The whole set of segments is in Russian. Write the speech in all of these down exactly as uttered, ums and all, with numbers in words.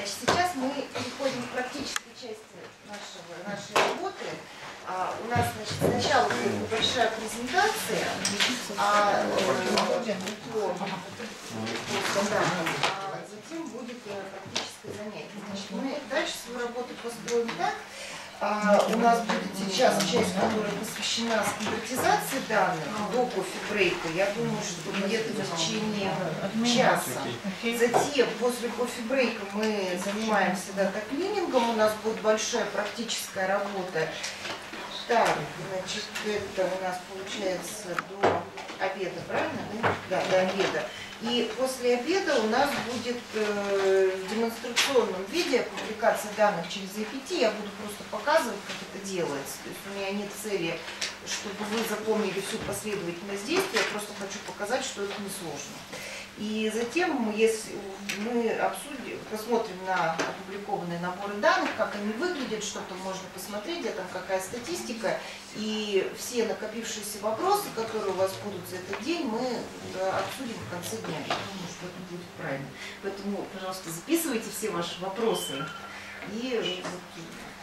Значит, сейчас мы переходим к практической части нашего, нашей работы. А, у нас, значит, сначала будет небольшая презентация, а, по, по стандартам, а затем будет практическое занятие. Значит, мы дальше свою работу построим так. А, у нас будет сейчас часть, которая посвящена стандартизации данных до кофе-брейка. Я думаю, что где-то в течение часа. Затем, после кофе-брейка, мы занимаемся дата-клинингом. У нас будет большая практическая работа. Так, значит, это у нас получается до обеда, правильно? Да, да, до обеда. И после обеда у нас будет э, в демонстрационном виде публикация данных через эй пи ти. Я буду просто показывать, как это делается. То есть у меня нет цели, чтобы вы запомнили всю последовательность действий. Я просто хочу показать, что это несложно. И затем, если мы обсудим, посмотрим на опубликованные наборы данных, как они выглядят, что-то можно посмотреть, где там какая статистика. И все накопившиеся вопросы, которые у вас будут за этот день, мы обсудим в конце дня. Я думаю, что это будет правильно. Поэтому, пожалуйста, записывайте все ваши вопросы. И вот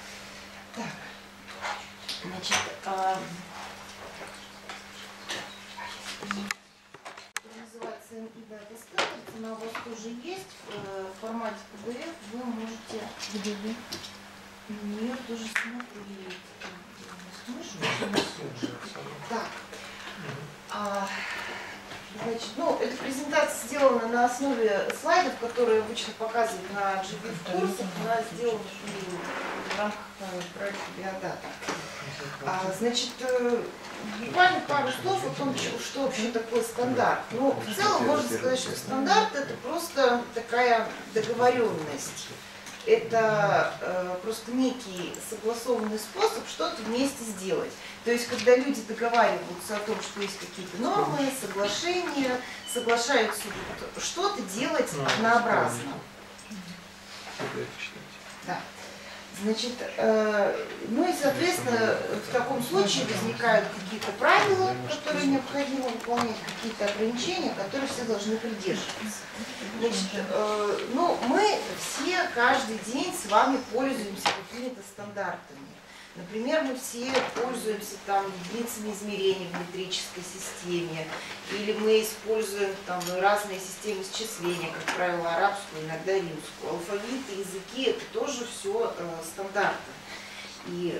так. Значит, а... называется эм и Data Standards, она у вас тоже есть в формате пи ди эф. Вы можете... Где-где? Нет, тоже смотреть. Так. А, значит, ну, эта презентация сделана на основе слайдов, которые обычно показывают на джи би эф-курсах. Она сделана в рамках проекта Биодата. А, значит, буквально пару слов о том, что вообще такое стандарт. Ну, в целом можно сказать, что стандарт — это просто такая договоренность. Это э, просто некий согласованный способ что-то вместе сделать. То есть, когда люди договариваются о том, что есть какие-то нормы, соглашения, соглашаются что-то делать однообразно. Да. Значит, э, ну и, соответственно, в таком случае возникают какие-то правила, которые необходимо выполнять, какие-то ограничения, которые все должны придерживаться. Значит, э, ну, мы все каждый день с вами пользуемся какими-то стандартами. Например, мы все пользуемся там единицами измерения в метрической системе, или мы используем там разные системы счисления, как правило, арабскую, иногда римскую. Алфавиты, языки — это тоже все э, стандарты. И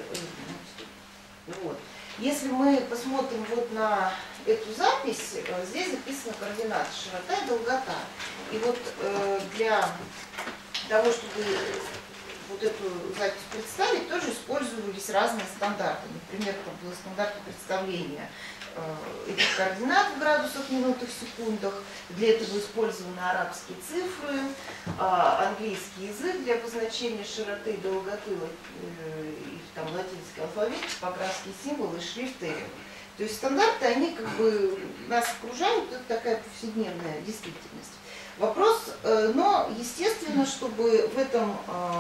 э, вот. Если мы посмотрим вот на эту запись, э, здесь записаны координаты широта и долгота. И вот э, для того, чтобы вот эту запись представить, тоже использовались разные стандарты. Например, там было стандарты представления э, этих координат в градусах, минутах, секундах. Для этого использованы арабские цифры, э, английский язык для обозначения широты и долготы, э, и там латинский алфавит, типографские символы, шрифты. То есть стандарты, они как бы нас окружают, это такая повседневная действительность. Вопрос, но естественно, чтобы в этом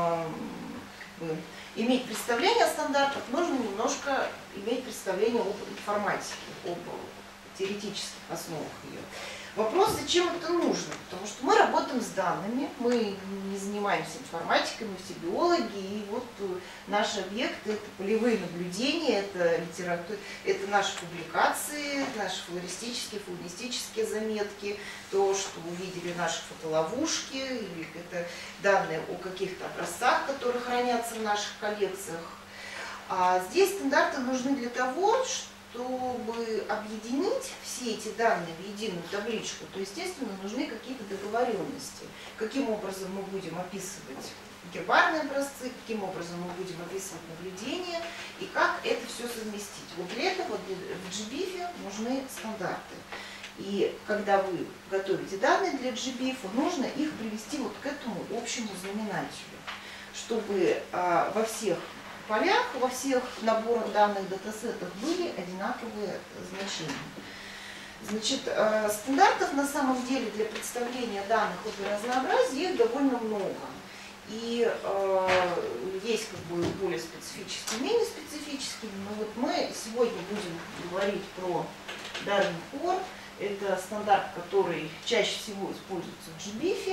как бы, иметь представление о стандартах, нужно немножко иметь представление об информатике, об теоретических основах ее. Вопрос, зачем это нужно? Потому что мы работаем с данными, мы не занимаемся информатикой, мы все биологи, и вот наши объекты — это полевые наблюдения, это литература, это наши публикации, наши флористические, фаунистические заметки, то, что увидели наши фотоловушки, или это данные о каких-то образцах, которые хранятся в наших коллекциях. А здесь стандарты нужны для того, что чтобы объединить все эти данные в единую табличку, то, естественно, нужны какие-то договоренности. Каким образом мы будем описывать гербарные образцы, каким образом мы будем описывать наблюдения и как это все совместить. Вот для этого в джи би эф нужны стандарты. И когда вы готовите данные для джи би эф, нужно их привести вот к этому общему знаменателю, чтобы а, во всех полях, во всех наборах данных, датасетах были одинаковые значения. Значит, э, стандартов на самом деле для представления данных о разнообразии их довольно много. И э, есть как бы более специфические, менее специфические. Но вот мы сегодня будем говорить про Darwin Core. Это стандарт, который чаще всего используется в джи би эф.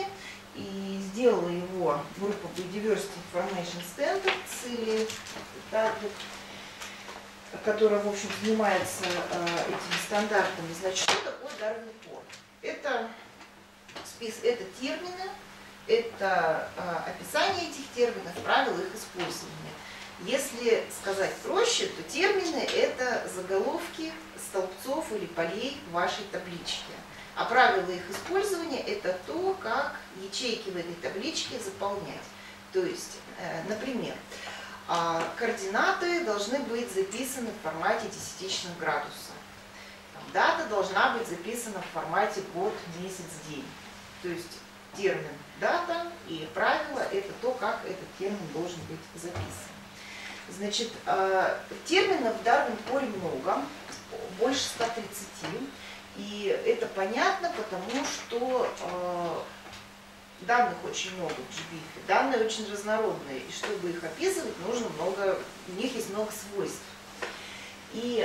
и сделала его группа Biodiversity Information Standards, или Target, которая, в общем, занимается э, этими стандартами. Значит, что такое Darwin Core? Это, спис, это термины, это э, описание этих терминов, правила их использования. Если сказать проще, то термины – это заголовки столбцов или полей вашей таблички. А правила их использования – это то, как ячейки в этой табличке заполнять. То есть, э, например, э, координаты должны быть записаны в формате десятичных градусов. Там, дата должна быть записана в формате год, месяц, день. То есть термин «дата» и правила – это то, как этот термин должен быть записан. Значит, терминов в Darwin Core много, больше ста тридцати, и это понятно, потому что данных очень много в джи би эф, данные очень разнородные, и чтобы их описывать, нужно много, у них есть много свойств. И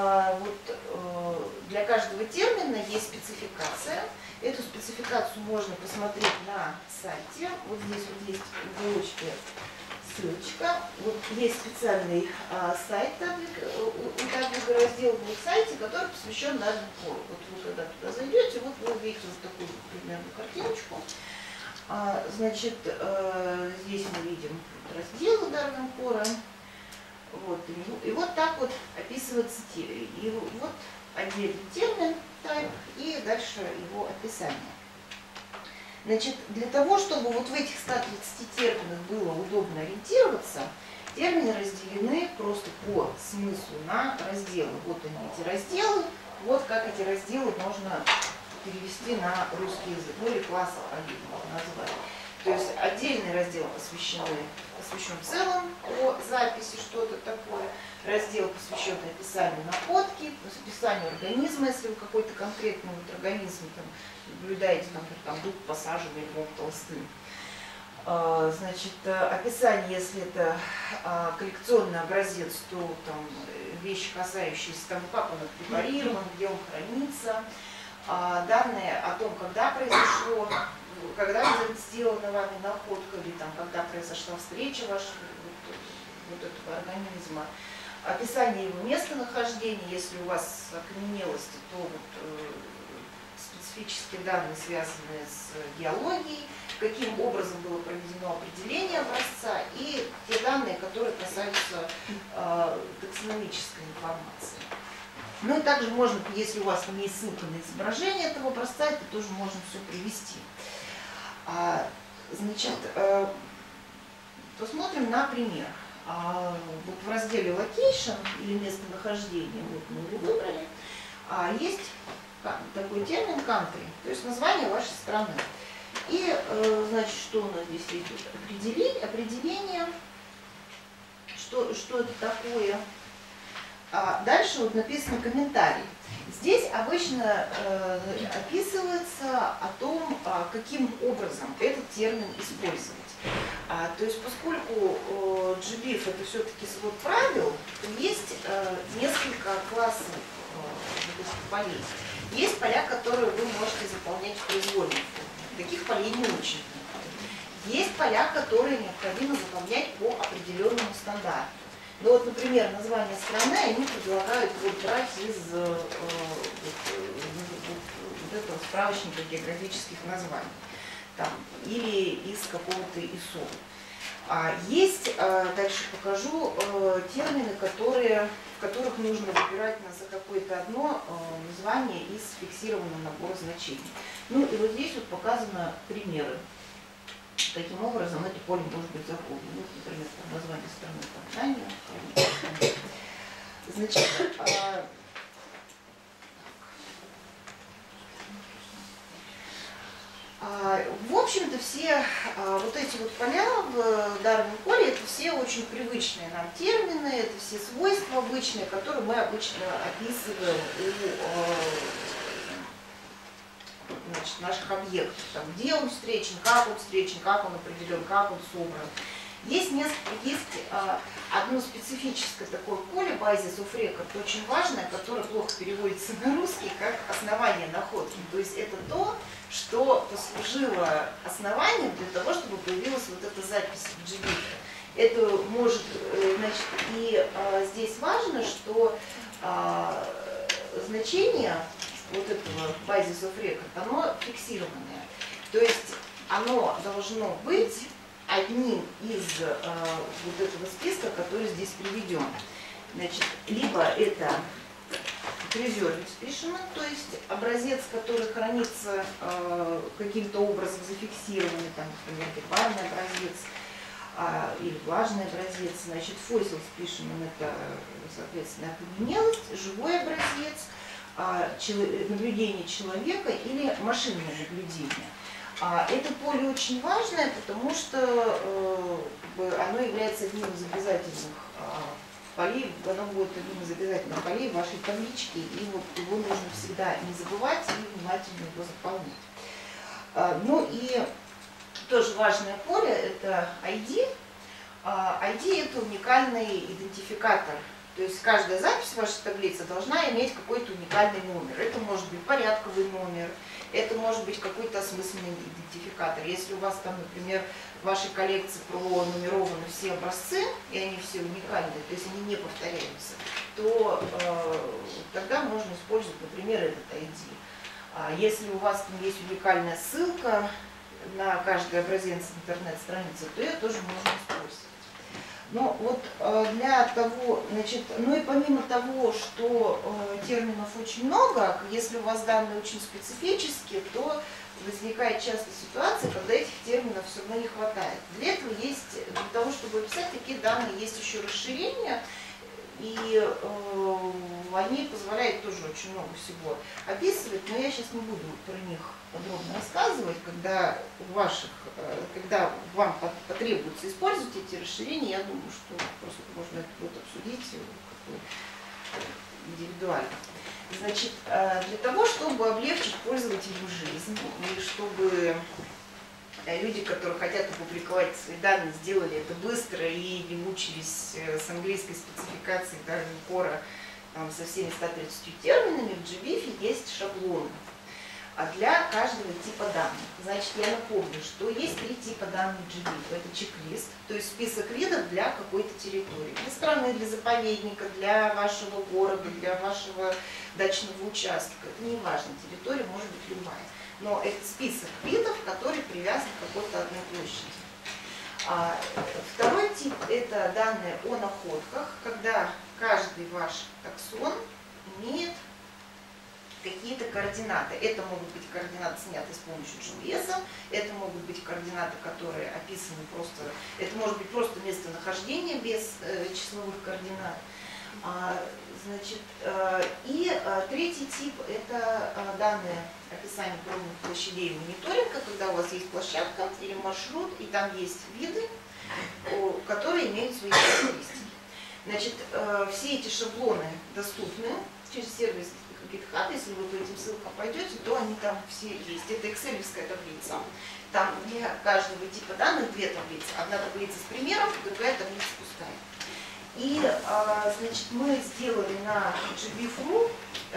вот для каждого термина есть спецификация. Эту спецификацию можно посмотреть на сайте. Вот здесь вот есть в уголочке ссылочка. Вот есть специальный а, сайт у Таблика, раздел в сайте, который посвящен Darwin Core. Вот вы когда туда зайдете, вот вы увидите вот такую примерно картиночку. А, значит, а, здесь мы видим разделы Darwin Core. Вот, и, и вот так вот описывается термин. И вот отдельный термин type и дальше его описание. Значит, для того, чтобы вот в этих ста тридцати терминах было удобно ориентироваться, термины разделены просто по смыслу на разделы. Вот они, эти разделы, вот как эти разделы можно перевести на русский язык, ну или классы можно назвать. То есть отдельные разделы посвящены, посвящен в целом о записи, что-то такое. Раздел, посвященный описанию находки, описанию организма, если вы какой-то конкретный вот организм там, наблюдаете, например, там дуб посаженный львом толстым. Значит, описание, если это коллекционный образец, то там вещи, касающиеся того, как он препарирован, где он хранится, данные о том, когда произошло, когда сделана вами находка, или там, когда произошла встреча вашего вот, вот этого организма, описание его местонахождения, если у вас окаменелости, то вот, э, специфические данные, связанные с геологией, каким образом было проведено определение образца, и те данные, которые касаются э, таксономической информации. Ну и также можно, если у вас там есть ссылка на изображение этого образца, это тоже можно все привести. А, значит, э, посмотрим на пример. А, вот в разделе Location или местонахождение, вот мы его выбрали, а, есть такой термин country, то есть название вашей страны. И, э, значит, что у нас здесь идет? Определение, определение что, что это такое. А дальше вот написано комментарий. Здесь обычно э, описывается о том, а, каким образом этот термин использовать. А, то есть, поскольку э, джи би эф это все-таки свод правил, то есть э, несколько классов э, полей. Есть поля, которые вы можете заполнять в произвольной форме. Таких полей не очень много. Есть поля, которые необходимо заполнять по определенному стандарту. Ну вот, например, название страны они предлагают вот брать из э, вот, вот этого справочника географических названий. Там, или из какого-то ай эс о. А есть, э, дальше покажу, э, термины, которые, в которых нужно выбирать за какое-то одно э, название из фиксированного набора значений. Ну и вот здесь вот показаны примеры. Таким образом, это поле может быть заполнено. Вот, например, там название страны Танзания. Значит, а, а, в общем-то, все а, вот эти вот поля в Darwin Core, это все очень привычные нам термины, это все свойства обычные, которые мы обычно описываем у значит, наших объектов, там, где он встречен, как он встречен, как он определен, как он собран Есть, несколько, есть а, одно специфическое такое поле, basis of record, очень важное, которое плохо переводится на русский, как основание находки. То есть это то, что послужило основанием для того, чтобы появилась вот эта запись в джи би. Это может, значит, и а, здесь важно, что а, значение вот этого basis of record, оно фиксированное. То есть оно должно быть одним из э, вот этого списка, который здесь приведен. Значит, либо это preserved specimen, то есть образец, который хранится э, каким-то образом зафиксированный, там, например, гербарный образец э, или влажный образец. Значит, fossil specimen — это, соответственно, окаменелость, живой образец, э, наблюдение человека или машинное наблюдение. Это поле очень важное, потому что э, оно является одним из обязательных э, полей, оно будет одним из обязательных полей вашей таблички, и вот его нужно всегда не забывать и внимательно его заполнять. Э, ну и тоже важное поле — это ай ди. ай ди — это уникальный идентификатор. То есть каждая запись в вашей таблице должна иметь какой-то уникальный номер. Это может быть порядковый номер, это может быть какой-то осмысленный идентификатор. Если у вас там, например, в вашей коллекции пронумерованы все образцы, и они все уникальные, то есть они не повторяются, то э, тогда можно использовать, например, этот ай ди. А если у вас там есть уникальная ссылка на каждый образец интернет-страницы, то ее тоже можно использовать. Но вот для того, значит, ну и помимо того, что э, терминов очень много, если у вас данные очень специфические, то возникает часто ситуация, когда этих терминов все равно не хватает. Для этого есть, для того, чтобы описать такие данные, есть еще расширения, и э, они позволяют тоже очень много всего описывать, но я сейчас не буду про них подробно рассказывать. Когда, в ваших, э, когда вам потребуется использовать эти расширения, я думаю, что просто можно это будет обсудить индивидуально. Значит, э, для того, чтобы облегчить пользователю жизнь, и чтобы люди, которые хотят опубликовать свои данные, сделали это быстро и не мучились с английской спецификацией Darwin Core со всеми ста тридцатью терминами, в джи би эф есть шаблоны для каждого типа данных. Значит, я напомню, что есть три типа данных джи би эф. Это чек-лист, то есть список видов для какой-то территории. Для страны, для заповедника, для вашего города, для вашего дачного участка. Это не важно, территория может быть любая. Но это список видов, который привязан к какой-то одной площади. А, второй тип – это данные о находках, когда каждый ваш таксон имеет какие-то координаты. Это могут быть координаты, снятые с помощью джи пи эс, это могут быть координаты, которые описаны просто, это может быть просто местонахождение без э, числовых координат. А, значит, э, и э, третий тип – это э, данные описание пробных площадей мониторинга, когда у вас есть площадка или маршрут, и там есть виды, которые имеют свои характеристики. Значит, все эти шаблоны доступны через сервис GitHub. Если вы по этим ссылкам пойдете, то они там все есть. Это экселевская таблица. Там для каждого типа данных две таблицы. Одна таблица с примером, другая таблица пустая. И, значит, мы сделали на джи би эф точка ру,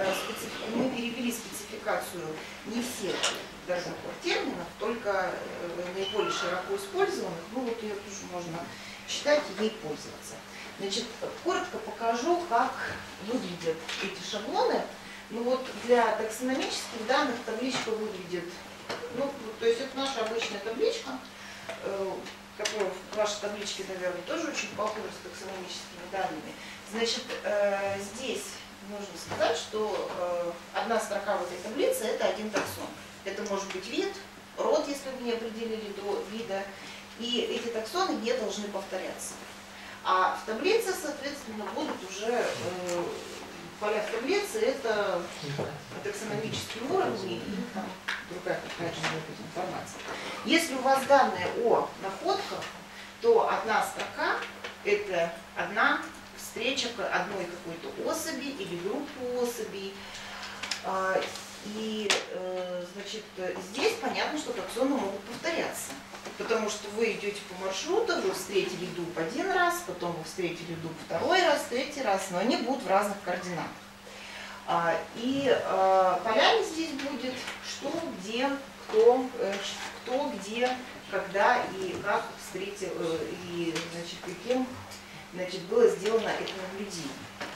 мы перевели спецификацию не всех даже терминов, только наиболее широко использованных. Ну вот ее тоже можно читать и ей пользоваться. Значит, коротко покажу, как выглядят эти шаблоны. Ну вот для таксономических данных табличка выглядит, ну, то есть это наша обычная табличка, которая в вашей табличке, наверное, тоже очень похожа с таксономическими данными. Значит, здесь нужно сказать, что одна строка в этой таблице – это один таксон. Это может быть вид, род, если вы не определили до вида, и эти таксоны не должны повторяться. А в таблице, соответственно, будут уже э, поля в таблице, это таксономические уровни и там другая какая-то информация. Если у вас данные о находках, то одна строка – это одна встреча одной какой-то особи или группы особей. И, Значит, здесь понятно, что таксоны могут повторяться. Потому что вы идете по маршруту, вы встретили дуб один раз, потом вы встретили дуб второй раз, третий раз, но они будут в разных координатах. И полями здесь будет что, где, кто, кто, где, когда и как встретил, и значит, каким значит, было сделано это наблюдение.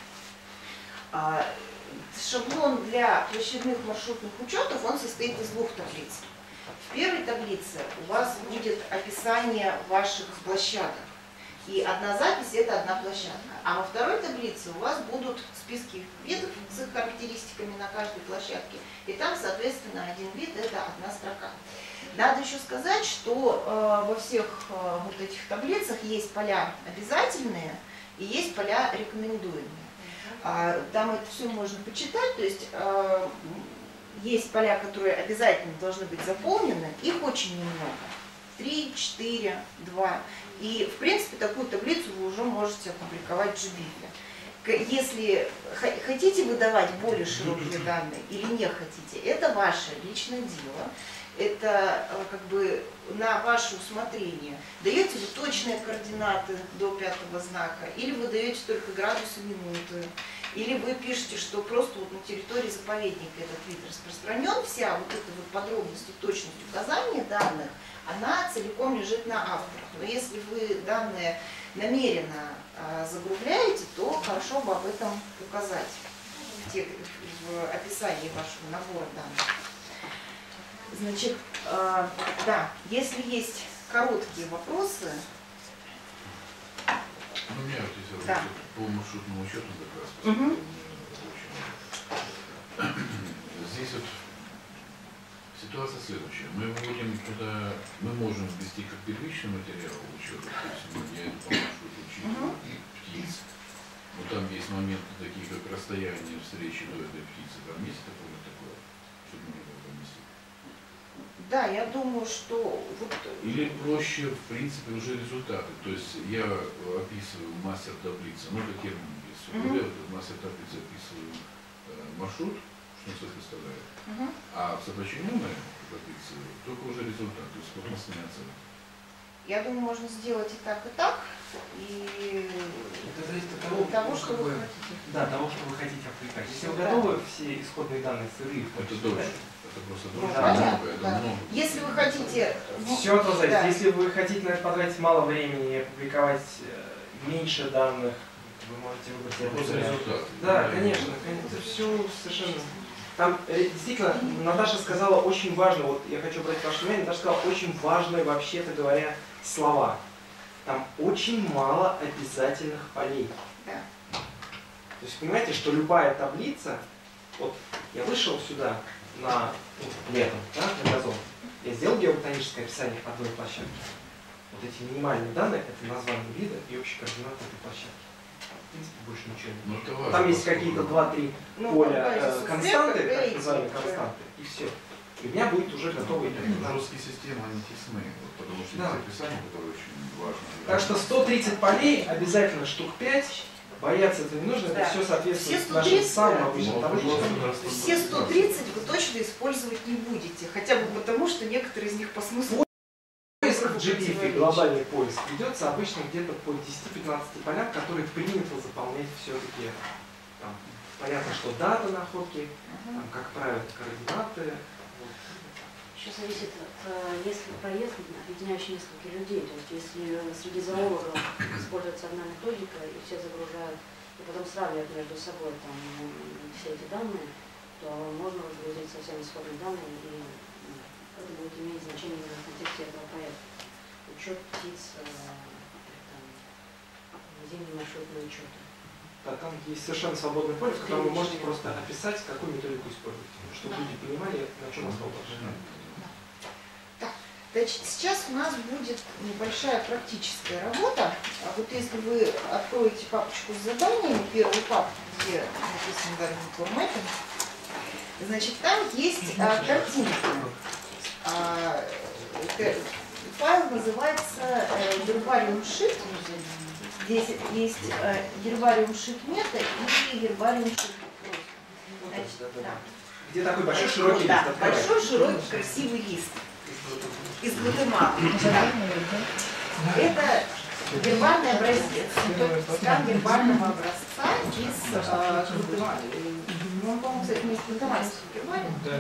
Шаблон для площадных маршрутных учетов, он состоит из двух таблиц. В первой таблице у вас будет описание ваших площадок. И одна запись – это одна площадка. А во второй таблице у вас будут списки видов с их характеристиками на каждой площадке. И там, соответственно, один вид – это одна строка. Надо еще сказать, что э, во всех э, вот этих таблицах есть поля обязательные и есть поля рекомендуемые. А, там это все можно почитать. То есть э, есть поля, которые обязательно должны быть заполнены. Их очень немного. три, четыре, два. И, в принципе, такую таблицу вы уже можете опубликовать в джи би эф. Если хотите выдавать более широкие данные или не хотите, это ваше личное дело. Это как бы на ваше усмотрение. Даете вы точные координаты до пятого знака, или вы даете только градусы минуты, или вы пишете, что просто вот на территории заповедника этот вид распространен, вся вот эта вот подробность и точность указания данных, она целиком лежит на авторах. Но если вы данные намеренно а, загрубляете, то хорошо бы об этом указать в, тех, в описании вашего набора данных. Значит, э, да, если есть короткие вопросы. Ну, у меня вот есть да. по маршрутному учету как раз. Угу. Здесь вот ситуация следующая. Мы выводим туда, мы можем ввести как первичный материал учета, то есть мы не по маршруту учитываем угу. птиц. Но там есть моменты такие, как расстояние встречи до этой птицы. Там есть такое такое, чтобы мы его поместили? Да, я думаю, что... Вот... Или проще, в принципе, уже результаты. То есть я описываю мастер таблицы, ну, это термин есть. Mm-hmm. Я в мастер таблице описываю э, маршрут, что он собой представляет. Mm-hmm. А в соподчиненной таблице только уже результат, то есть скоростные оценки. Я думаю, можно сделать и так, и так. И это зависит от того, того что вы вы хотите. Да, того, что вы хотите аппликать. Если вы готовы все исходные данные сырые, это дольше. Это просто ну, дольше. понятно, много, да. это много. Если вы хотите... Все это зависит. Да. Если вы хотите на это потратить мало времени и опубликовать меньше данных, вы можете выбрать это результат. Да, да, конечно, конечно. Это все совершенно... Там действительно, Наташа сказала очень важно, вот я хочу обратить ваше внимание, Наташа сказала очень важные, вообще-то говоря, слова. Там очень мало обязательных полей. Да. То есть понимаете, что любая таблица, вот я вышел сюда на ну, летом, да, на газон, я сделал геоботаническое описание одной площадки. Вот эти минимальные данные, это название вида и общие координаты этой площадки. В принципе, больше ничего нет. Ну, там есть какие-то два-три ну, поля э, константы, успеха, так называемые константы, и все. И у меня будет уже готовый ну, русские системы, они тесны, вот, потому что да. есть описание, которое очень важно. Так что сто тридцать полей, обязательно штук пять, бояться этого не нужно, да. это все соответствует все нашим самым обычным табличкам. Все сто тридцать вы точно использовать не будете, хотя бы потому, что некоторые из них по смыслу... Поиск в джи би эф, глобальный поиск, ведется обычно где-то по десяти-пятнадцати полям, которые принято заполнять все-таки. Понятно, что дата находки, там, как правило, координаты. Вот. Еще зависит от нескольких проездов, объединяющих нескольких людей. То есть если среди зоологов используется одна методика, и все загружают, и потом сравнивают между собой там, все эти данные, то можно разгрузить совсем исходные данные, и это будет иметь значение именно в контексте этого проекта. Учет птиц, там, зимние маршрутные учеты. Да, там есть совершенно свободное поле, в котором вы можете просто описать, какую методику использовать, чтобы да. люди понимали, на чем основано. Да. Значит, сейчас у нас будет небольшая практическая работа. А вот если вы откроете папочку с заданиями, первую папку, где написано Garmin Core Mapping, значит, там есть а, картинки. А, файл называется э, Herbarium Sheet. Здесь есть э, Herbarium Sheet Meta и Herbarium Sheet Pro. Значит, да. Где такой большой широкий Да, лист открывается. большой, широкий, красивый лист из Гватемалы. Да. Это гербарный образец, скан гербарного образца из э, Гватемалы. Ну, он, по-моему, кстати, не из гватемальского гербария. Да,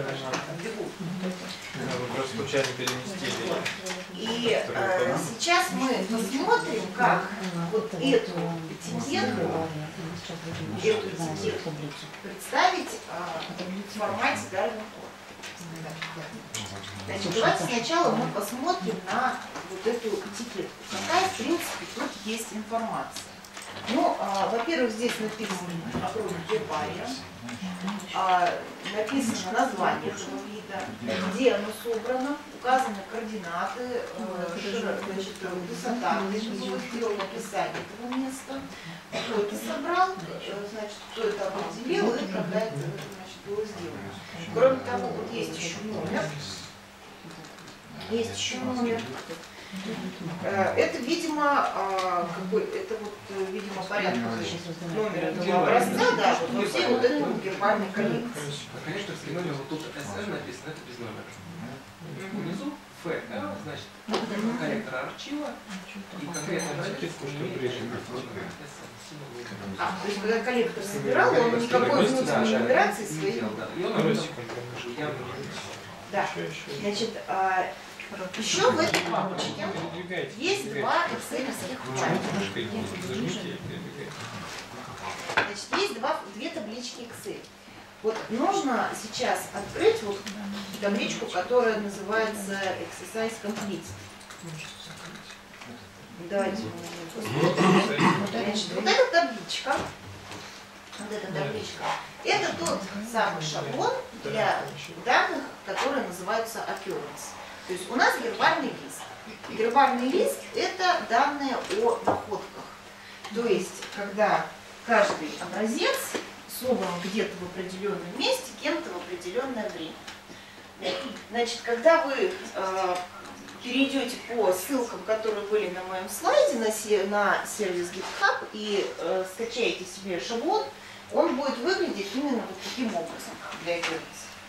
вы просто случайно переместили. И э, сейчас мы посмотрим, как вот эту этикетку, эту этикетку представить э, в формате Darwin Core. Значит, давайте сначала мы посмотрим на вот эту этикетку. Какая, в принципе, тут есть информация. Ну, а, во-первых, здесь написано огромный гербария, а, написано название этого вида, где оно собрано, указаны координаты, э, широко, значит, высота, где же было сделано описание этого места, кто это собрал, значит, кто это определил и когда это, значит, было сделано. Кроме того, вот есть еще номер, есть еще номер. Это, видимо, какой, это вот, видимо, порядковый номер этого образца, да, вот во всей вот этой вот гербарной коллекции. А, конечно, взглянули, вот тут эс эр написано, это без номера. Внизу Ф, да, значит, коллектор Арчила и конкретно А, то есть, когда коллектор собирал, он никакой внутренней нумерации своей. Да, значит, еще в этой папочке есть два экселевских файла. Значит, есть два, две таблички Excel. Вот нужно сейчас открыть вот табличку, которая называется Exercise Complete. Давайте мы посмотрим. Значит, вот эта табличка, вот эта табличка, это тот самый шаблон для данных, которые называются occurrence. То есть у нас гербарный лист. Гербарный лист – это данные о находках. То есть, когда каждый образец собран где-то в определенном месте, кем-то в определенное время. Значит, когда вы э, перейдете по ссылкам, которые были на моем слайде, на, се, на сервис GitHub, и э, скачаете себе шаблон, он будет выглядеть именно вот таким образом для этого.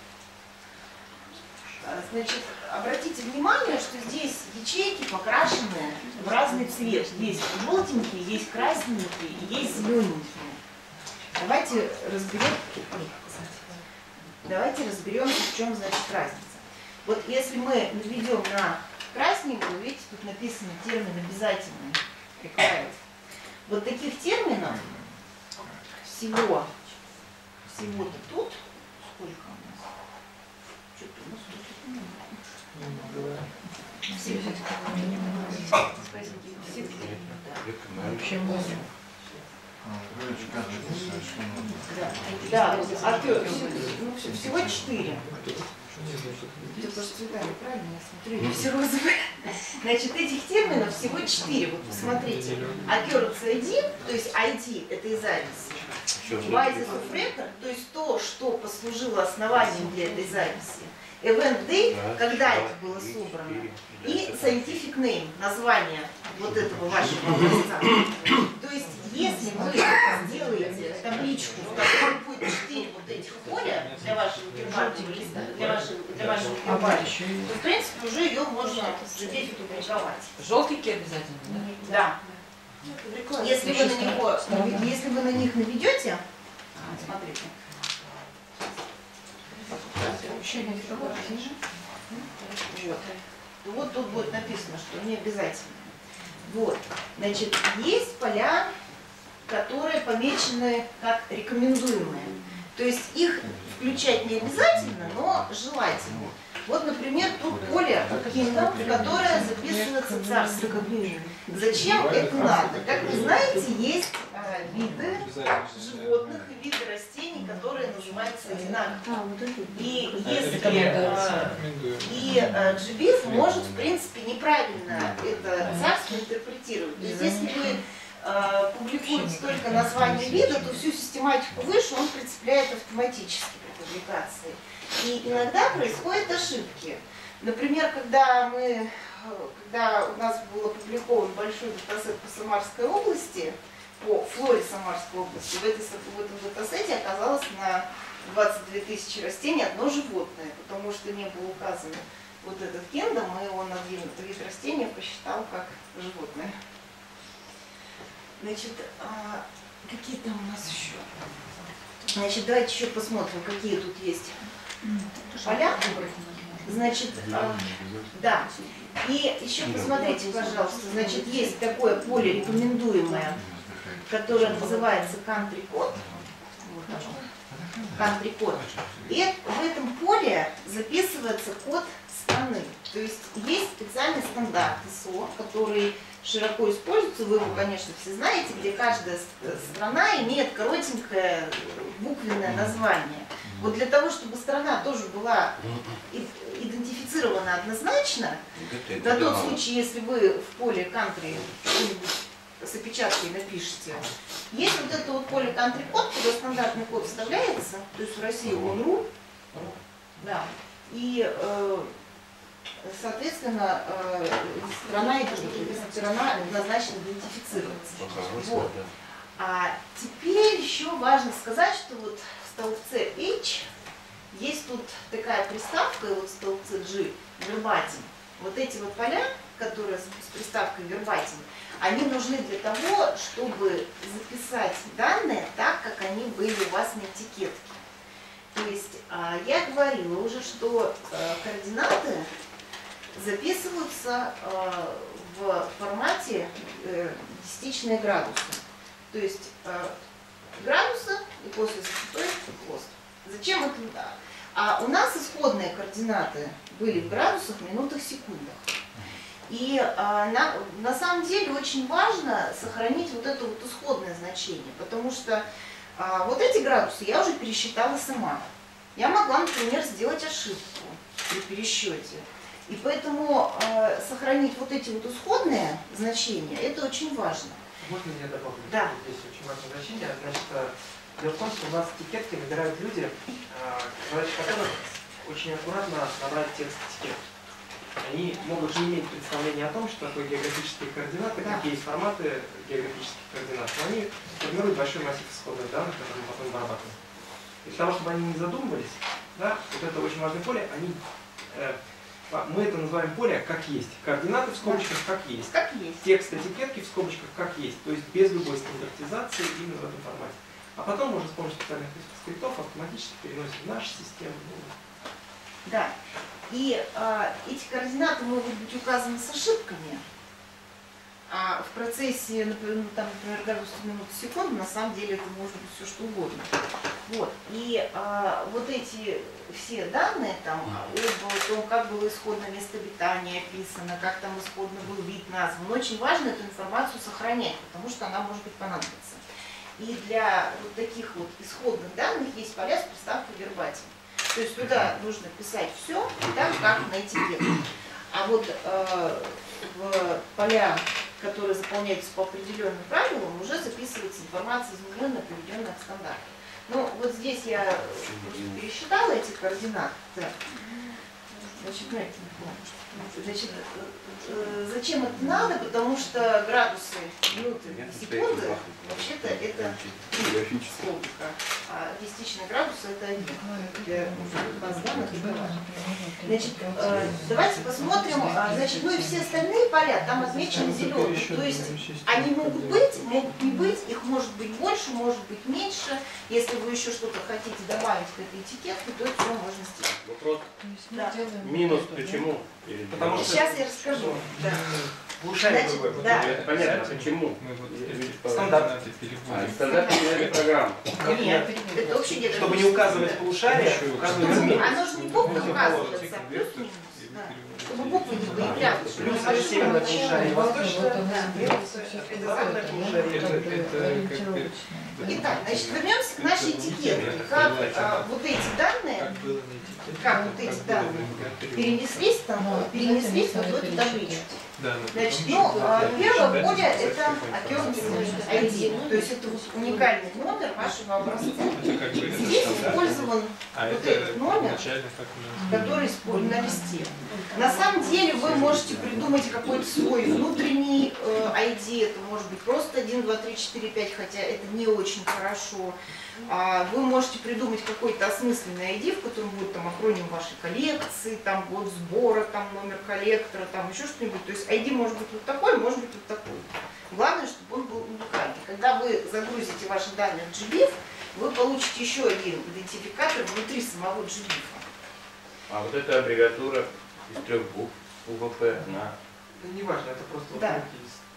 Значит, обратите внимание, что здесь ячейки покрашены в разный цвет. Есть желтенькие, есть красненькие и есть зелененькие. Давайте разберем, давайте разберемся, в чем значит разница. Вот если мы наведем на красненькую, видите, тут написано термин обязательный. Вот таких терминов всего, всего-то тут сколько у нас? Что-то у нас Да, а ну, всего четыре. Это тоже цветами, правильно? Я смотрю, все розовые. Значит, этих терминов всего четыре. Вот посмотрите. Occurrence ай ди, то есть ай ди это и запись. Basis of record, то есть то, что послужило основанием для этой записи. Event date, когда это было собрано, и scientific name, название вот этого вашего образца. То есть, если вы сделаете табличку, в которой будет четыре вот этих поля для вашего гербарного листа, для вашего, для вашего гербария, то, в принципе, уже ее можно здесь публиковать. Желтенькие обязательно, да? Да. Если вы на него, если вы на них наведете, смотрите. Вот. Вот тут будет написано, что не обязательно. Вот. Значит, есть поля, которые помечены как рекомендуемые. То есть их включать не обязательно, но желательно. Вот, например, тут поле Kingdom, которое записывается царством. Зачем это надо? Как вы знаете, есть э, виды животных и виды растений, которые называются одинаково. И если э, и э, джи би эф может, в принципе, неправильно это царство интерпретировать. То есть, если вы э, публикуете только название вида, то всю систематику выше он прицепляет автоматически при публикации. И иногда происходят ошибки. Например, когда мы, когда у нас был опубликован большой датасет по Самарской области, по флоре Самарской области, в, этой, в этом датасете оказалось на двадцать две тысячи растений одно животное, потому что не было указано вот этот кендом, и он один вид растения посчитал как животное. Значит, а какие там у нас еще? Значит, давайте еще посмотрим, какие тут есть поля. Значит, а, да. И еще посмотрите, пожалуйста, значит, есть такое поле рекомендуемое, которое называется Country Code. Вот оно. Country Code. И в этом поле записывается код страны. То есть есть специальный стандарт ай эс о, который широко используется, вы его, конечно, все знаете, где каждая страна имеет коротенькое буквенное название. Вот для того, чтобы страна тоже была идентифицирована однозначно, на тот случай, если вы в поле country что-нибудь с опечаткой напишите, есть вот это вот поле country код, куда стандартный код вставляется, то есть в России он ру, да, и э, соответственно э, страна, страна однозначно идентифицируется. Вот. А теперь еще важно сказать, что вот в столбце H есть тут такая приставка, и вот в столбце G verbatim. Вот эти вот поля, которые с приставкой verbatim, они нужны для того, чтобы записать данные так, как они были у вас на этикетке. То есть я говорила уже, что координаты записываются в формате десятичные градусы. То есть градусы и после запятой хвост. Зачем это? А у нас исходные координаты были в градусах, минутах, секундах. И а, на, на самом деле очень важно сохранить вот это вот исходное значение, потому что а, вот эти градусы я уже пересчитала сама. Я могла, например, сделать ошибку при пересчете. И поэтому а, сохранить вот эти вот исходные значения, это очень важно. Можно я добавлю? Да. Здесь очень важное значение. Значит, дело в том, что у нас этикетки выбирают люди, задача которых очень аккуратно набрать текст этикетки. Они могут не иметь представления о том, что такое географические координаты, да. Какие есть форматы географических координат, но они формируют большой массив исходных данных, которые мы потом вырабатываем. И для того, чтобы они не задумывались, да, вот это очень важное поле, они, э, мы это называем поле как есть. Координаты в скобочках как есть. Как есть. Текст этикетки в скобочках как есть. То есть без любой стандартизации именно в этом формате. А потом можно с помощью специальных скриптов автоматически переносить в нашу систему. Да. И э, эти координаты могут быть указаны с ошибками. А в процессе, например, там, например, градус минут секунд, на самом деле это может быть все что угодно. Вот. И э, вот эти все данные там, об том, как было исходное место обитания описано, как там исходно был вид назван, очень важно эту информацию сохранять, потому что она может быть понадобится. И для вот таких вот исходных данных есть поля с приставкой verbatim. То есть туда нужно писать все так, как на этикетке. А вот э, в поля, которые заполняются по определенным правилам, уже записывается информация измененная, приведенная к стандарту. Ну, вот здесь я пересчитала эти координаты. Значит, значит, зачем это надо? Потому что градусы, минуты, секунды, вообще-то это столбика, а десятичные градусы это один. Для баз данных это важно. Значит, давайте посмотрим, значит, ну и все остальные поля там отмечены зеленым. То есть они могут быть, могут не быть, их может быть больше, может быть меньше. Если вы еще что-то хотите добавить к этой этикетке, то это все можно сделать. Вопрос. Да. Минус почему? Потому что сейчас я расскажу. Да. Значит, да. Понятно, почему? Стандарт. А, стандартная программа. Нет, это общий где-то. Чтобы не указывать полушария, указывается минус. Оно же не буквы указывается, а плюс-минус. Да. Чтобы буквы не выявлялись. Плюс это северное полушарие, восточное. Это западное полушарие. Итак, значит, вернемся к нашей этикетке. Как а, вот эти данные, как вот эти данные перенеслись, там, перенеслись вот в эту табличку. Значит, ну, первое поле это occurrence ай ди, то есть это уникальный номер вашего образца. Здесь использован вот этот номер, который использован на листе. На самом деле вы можете придумать какой-то свой внутренний э, ай ди, это может быть просто один, два, три, четыре, пять, хотя это не очень хорошо. А вы можете придумать какой-то осмысленный ай ди, в котором будет там акроним вашей коллекции, там год сбора, там номер коллектора, там еще что-нибудь. То есть ай ди может быть вот такой, может быть вот такой. Главное, чтобы он был уникальный. Когда вы загрузите ваши данные в джибиф, вы получите еще один идентификатор внутри самого джибифа. А вот эта аббревиатура из трех букв у вэ пэ, она... Ну, не важно, это просто вот Да. руки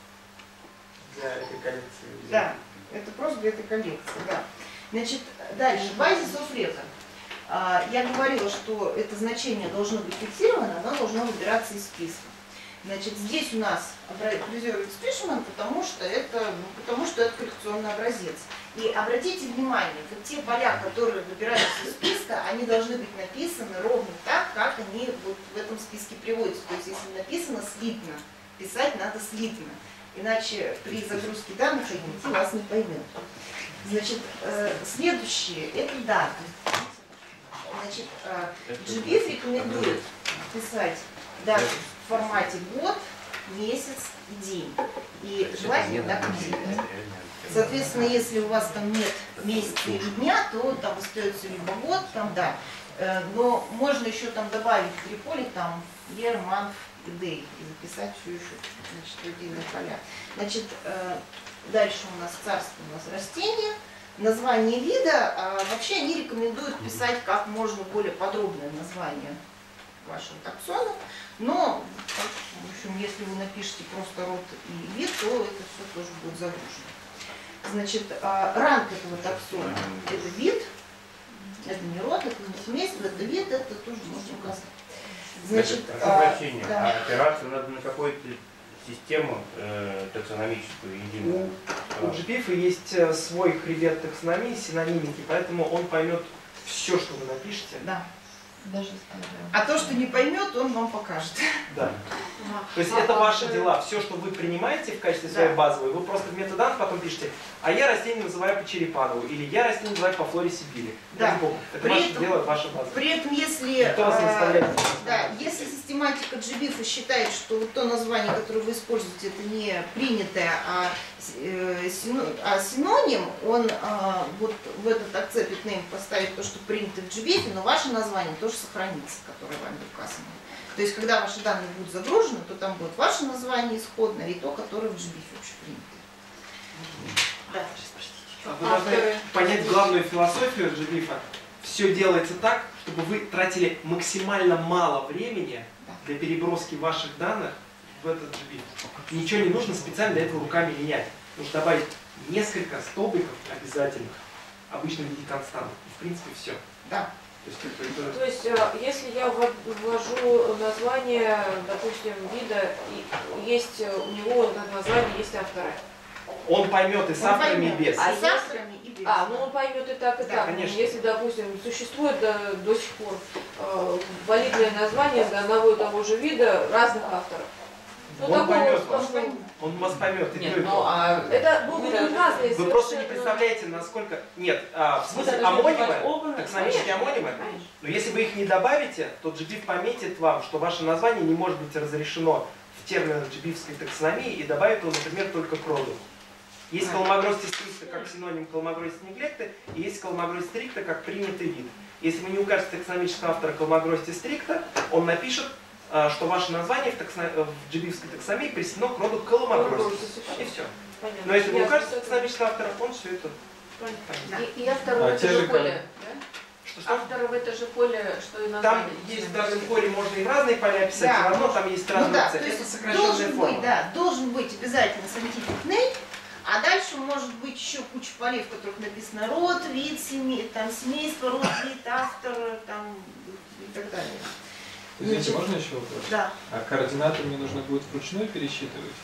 из- для этой коллекции. Да, это просто для этой коллекции, да. Значит, дальше, базис of record. А, Я говорила, что это значение должно быть фиксировано, оно должно выбираться из списка. Значит, здесь у нас презервирует спешман, потому что это, ну, потому что это коллекционный образец. И обратите внимание, вот те поля, которые выбираются из списка, они должны быть написаны ровно так, как они вот в этом списке приводятся. То есть, если написано слитно, писать надо слитно. Иначе при загрузке данных ай ди вас не поймет. Значит, э, следующее – это даты. Значит, э, джибиф рекомендует писать даты в формате год, месяц и день. И желательно так и делать. Соответственно, если у вас там нет месяца или дня, то там остается либо год, там да. Э, Но можно еще там добавить три поля, там year, month и day, и записать все еще, значит, в отдельные поля. Значит, э, дальше у нас царство, у нас растения. Название вида, а вообще они рекомендуют писать как можно более подробное название вашего таксона, но, в общем, если вы напишете просто род и вид, то это все тоже будет загружено. Значит, а, ранг этого таксона – это вид, это не род, это не семейство, это вид, это тоже можно указать. Значит, Прошу прощения, да. а опираться надо на какую-то систему э, таксономическую единую? У джибифа есть э, свой хребет таксономии, синонимики, поэтому он поймет все, что вы напишете. Да. Даже скажем. А то, что не поймет, он вам покажет. Да. То есть это ваши дела. Все, что вы принимаете в качестве Да. своей базовой, вы просто в метаданных потом пишете, а я растение называю по Черепанову, или я растение называю по флоре Сибири. Да. Это При ваше этом- дело, ваша база. При этом, если, Никто вас не а, заставляет. да, если систематика джибифа считает, что вот то название, которое вы используете, это не принятое, а, э, сино- а синоним, он а, вот в этот accepted name поставит то, что принято в джибифе, но ваше название тоже сохранится, которое вами указано. То есть, когда ваши данные будут загружены, то там будет ваше название исходное и то, которое в джибифе общепринято. Да. Вы должны понять главную философию джибифа. Все делается так, чтобы вы тратили максимально мало времени для переброски ваших данных в этот джибиф. Ничего не нужно специально для этого руками менять. Нужно добавить несколько столбиков обязательных, обычно в виде констант. И в принципе все. Да. То есть, как бы, это- То есть, э, если я ввод- ввожу название, допустим, вида, и есть э, у него на название есть авторы. он поймет и с Он авторами, и поймет. без. А И с если- авторами, и без. А, ну он поймет и так, и Да, так. конечно. Если, допустим, существует до, до сих пор э, валидное название для одного и того же вида разных авторов. Ну, Он такого поймет сплошного- вас. Он вас поймет. и Нет, то, и ну то. а это будут разные Вы просто не совершенно- представляете, насколько... Нет, а, в Вы смысле, должны амонимы, называть оба, таксономические конечно, амонимы, конечно. но если вы их не добавите, то джибиф пометит вам, что ваше название не может быть разрешено в терминах джибифской таксономии и добавит его, например, только к роду. Есть колмогрости стрикта как синоним колмогрости неглекта, и есть колмогрости стрикта как принятый вид. Если вы не укажете таксономического автора колмогрости стрикта, он напишет, а, что ваше название в, таксо... в джибифской таксономии присоединено к роду колмогрости. И все. Понятно. Но если вы Я укажете что-то- таксономического автора, он все это... Понятно. И, и авторы А в это те же же поле, Что, да? что? Авторы в это же поле, что и Там название. есть в данном поле, можно и в разные поля писать, Да. все равно там есть Ну разные да, цели. то Это есть сокращенная должен форма. быть, да, должен быть обязательно scientific name, а дальше может быть еще куча полей, в которых написано род, вид, семей, там семейство, род, вид, автор, там и так далее. Извините, Значит, можно еще вопрос? Да. А координаты мне нужно будет вручную пересчитывать?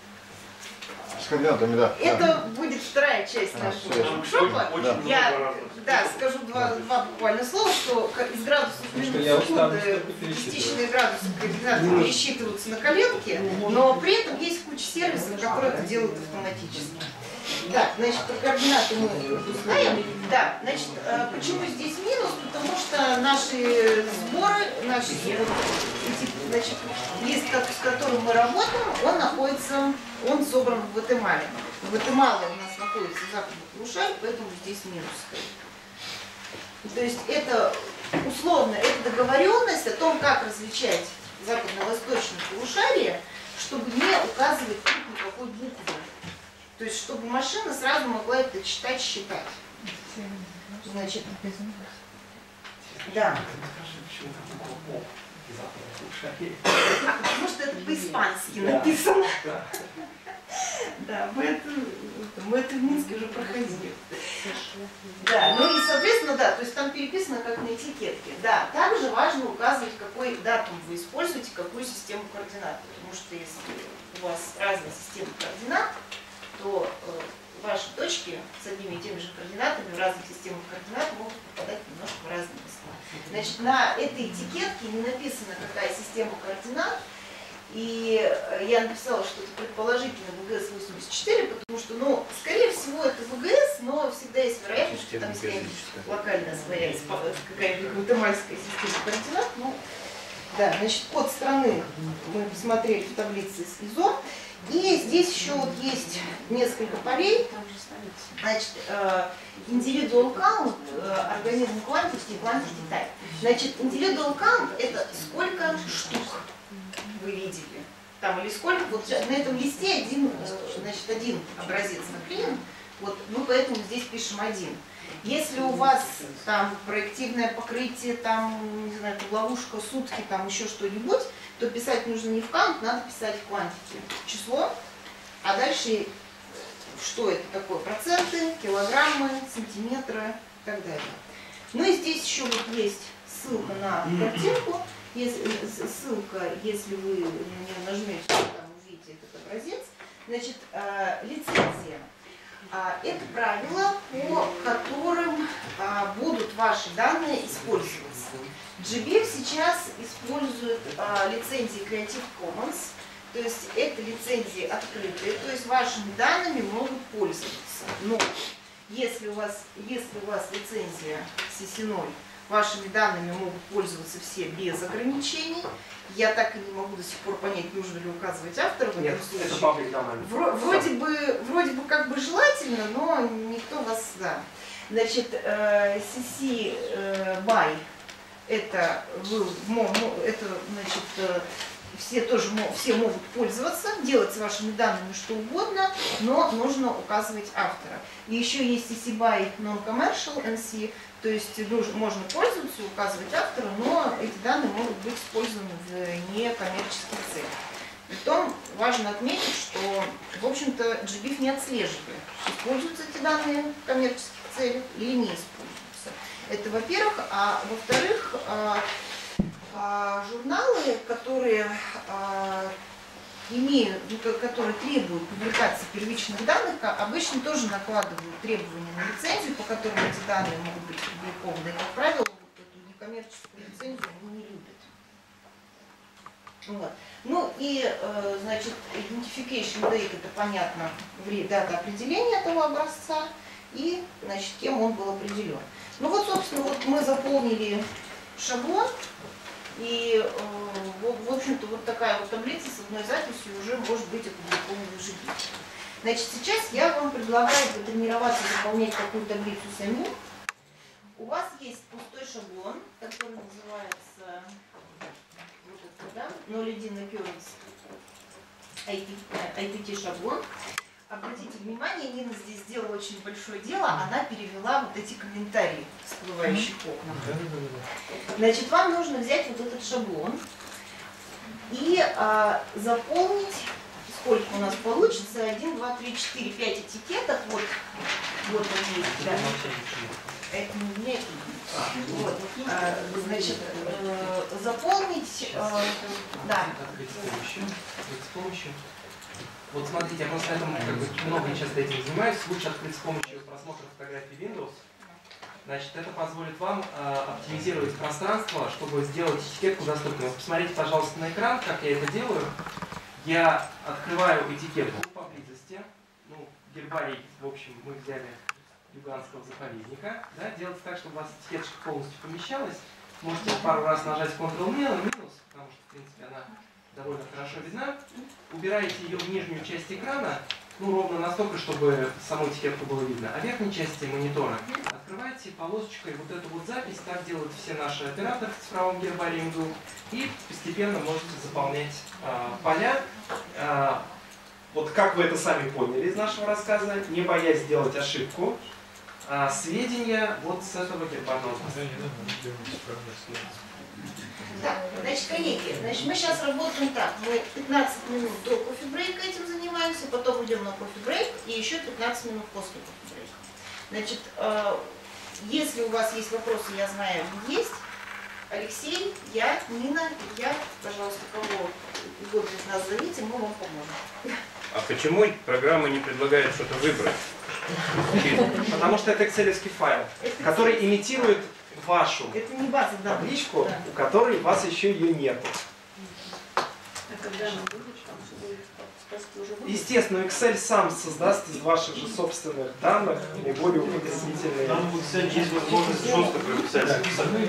С координатами, да. да. Это будет вторая часть А, нашего всё. воркшопа. Да. Я да, скажу два, два буквально слова, что к- из градусов Потому что минус я устану секунды столько пересчитывать. частичные градусы координаты пересчитываются на коленке, но при этом есть куча сервисов, которые это делают автоматически. Да, значит, про координаты мы узнаем. Да, значит, э, почему здесь минус? Потому что наши сборы, наши вот эти, значит, лист, с которым мы работаем, он находится, он собран в Гватемале. В Гватемале у нас находится западный полушарий, поэтому здесь минус стоит. То есть это условно, это договоренность о том, как различать западно-восточное полушарие, чтобы не указывать тут никакой буквы. То есть, чтобы машина сразу могла это читать, считать. Значит, да. Потому что это по-испански написано. Да, мы это, мы это в Минске уже проходили. Да, ну и, соответственно, да, то есть там переписано как на этикетке. Да, также важно указывать, какой датум вы используете, какую систему координат. Потому что если у вас разная система координат, то э, ваши точки с одними и теми же координатами в разных системах координат могут попадать немножко в разные места. Значит, на этой этикетке не написано, какая система координат. И я написала, что это предположительно ВГС восемьдесят четыре, потому что, ну, скорее всего, это ВГС, но всегда есть вероятность, что там есть локальная своя, какая-то гватемальская система координат. Ну, да, значит, код страны мы посмотрели в таблице с ИЗО. И здесь еще вот есть несколько полей. Значит, individual count, организм quantity, quantity type. Значит, individual count это сколько штук вы видели. Там или сколько, вот на этом листе один, значит, один образец наклеен. Вот мы поэтому здесь пишем один. Если у вас там проективное покрытие, там, не знаю, ловушка, сутки, там еще что-нибудь, то писать нужно не в count, надо писать в quantity. Число, а дальше что это такое? Проценты, килограммы, сантиметры и так далее. Ну и здесь еще вот есть ссылка на картинку. Если, ссылка, если вы на нее нажмете, там увидите этот образец. Значит, э, лицензия. А, это правила, по которым а, будут ваши данные использоваться. джи би эф сейчас использует а, лицензии Creative Commons, то есть это лицензии открытые, то есть вашими данными могут пользоваться. Но если у вас, если у вас лицензия си ноль, вашими данными могут пользоваться все без ограничений. Я так и не могу до сих пор понять, нужно ли указывать автора в этом случае. Это паблик домен. Вроде бы, вроде бы как бы желательно, но никто вас, да. Значит, си си by это, вы, это значит, все тоже все могут пользоваться, делать с вашими данными что угодно, но нужно указывать автора. И еще есть си си by non-commercial эн си, то есть можно пользоваться, указывать автора, но эти данные могут быть использованы в некоммерческих целях. Притом важно отметить, что, в общем-то, джи би эф не отслеживает, используются эти данные в коммерческих целях или не используются. Это во-первых, а во-вторых, журналы, которые имеют, которые требуют публикации первичных данных, обычно тоже накладывают требования на лицензию, по которым эти данные могут быть опубликованы. И, как правило, вот эту некоммерческую лицензию они не любят. Вот. Ну и, значит, identification date, это понятно, дата определения этого образца и, значит, кем он был определен. Ну вот, собственно, вот мы заполнили шаблон. И, э, в общем-то, вот такая вот таблица с одной записью уже может быть опубликована в джи би эф. Значит, сейчас я вам предлагаю потренироваться заполнять такую таблицу самим. У вас есть пустой шаблон, который называется вот это, да, ноль один occurrence ай пи ти шаблон. Обратите внимание, Нина здесь сделала очень большое дело, она перевела вот эти комментарии в всплывающих окнах. Значит, вам нужно взять вот этот шаблон и а, заполнить, сколько у нас получится, один, два, три, четыре, пять этикеток, вот, вот они есть, да. Это не мне, вот, а, значит, э, заполнить, э, да. Вот смотрите, я просто этому как бы много часто этим занимаюсь. Лучше открыть с помощью просмотра фотографий Windows. Значит, это позволит вам э, оптимизировать пространство, чтобы сделать этикетку доступной. Посмотрите, пожалуйста, на экран, как я это делаю. Я открываю этикетку поблизости. Ну, гербарий, в общем, мы взяли Юганского заповедника. Да, делать так, чтобы у вас этикеточка полностью помещалась. Можете пару раз нажать контрол минус, потому что, в принципе, она довольно хорошо видна. Убираете ее в нижнюю часть экрана, ну, ровно настолько, чтобы саму этикетку было видно. А в верхней части монитора открываете полосочкой вот эту вот запись. Так делают все наши операторы в цифровом гербарии эм гэ у. И постепенно можете заполнять э, поля. Э, вот как вы это сами поняли из нашего рассказа, не боясь сделать ошибку, э, сведения вот с этого гербарного класса. Так, значит, коллеги, значит, мы сейчас работаем так. Мы пятнадцать минут до кофе-брейка этим занимаемся, потом идем на кофе-брейк и еще пятнадцать минут после кофе-брейка. Значит, э, если у вас есть вопросы, я знаю, есть. Алексей, я, Нина, я, пожалуйста, кого угодно из нас зовите, мы вам поможем. А почему программа не предлагает что-то выбрать? Потому что это экселевский файл, Это который имитирует вашу Это не база данных. табличку, Да. у которой у вас еще ее нет. А когда она будет, там все будет, спасти уже будет? Естественно, Excel сам создаст из ваших же собственных данных наиболее вычислительные. Там в Excel есть возможность жестко прописать.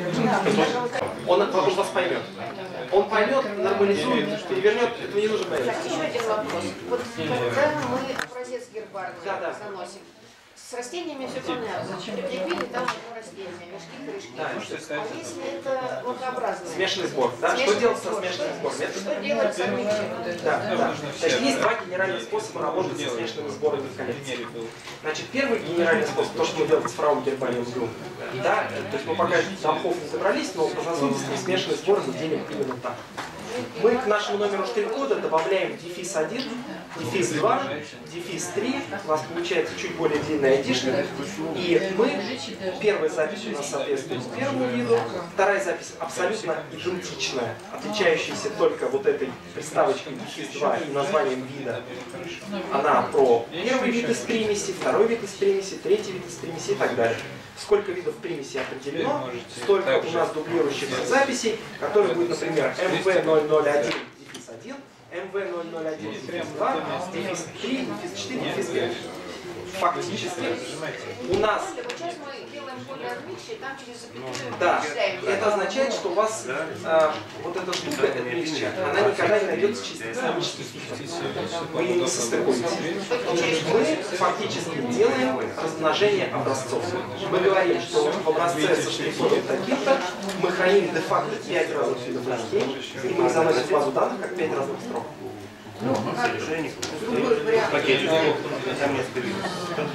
Он, он вас поймет. Он поймет, нормализует, перевернет, это не нужно бояться. Так, еще один вопрос. Вот когда мы образец гербарный Да, да. заносим, с растениями все понятно. Прикрепили там одно растение, мешки, крышки. Да, А если это лакообразное? смешанный сбор. Да? Что Смешанный делать со сбор. смешанным сбором? Это- Что делать с отмечением? Да, да. нужно Значит, все. есть два генеральных способа работать со смешанными сборами в коллекции. Значит, первый генеральный способ, то, что мы делаем с цифровым гербарием эм гэ у. Да, то есть мы пока до амхов не добрались, но по возможности смешанный сбор мы делим именно так. Мы к нашему номеру штрих-кода добавляем дефис один, дефис два, дефис три. У нас получается чуть более длинная айдишник. И мы, первая запись у нас соответствует первому виду, вторая запись абсолютно идентичная, отличающаяся только вот этой приставочкой дефис два и названием вида. Она про первый вид из примеси, второй вид из примеси, третий вид из примеси и так далее. Сколько видов примесей определено, столько у нас дублирующихся записей, которые будет, например, эм вэ ноль ноль один дефис один, эм вэ ноль ноль один дефис два, дефис три, дефис четыре, дефис пять. Фактически у нас, Вот сейчас мы делаем поле отмечи, там через запятую да, вычисляем. это означает, что у вас э, вот эта штука, эта микча, она никогда не найдется чисто экономически. Вы ее не состыкуете. Мы фактически делаем размножение образцов. Мы говорим, что в образце со штрих-кодом таким-то мы храним де-факто пять разных видов растений, и мы их заносим в базу данных как пять разных строк. Ну, как другой вариант. Там несколько видов.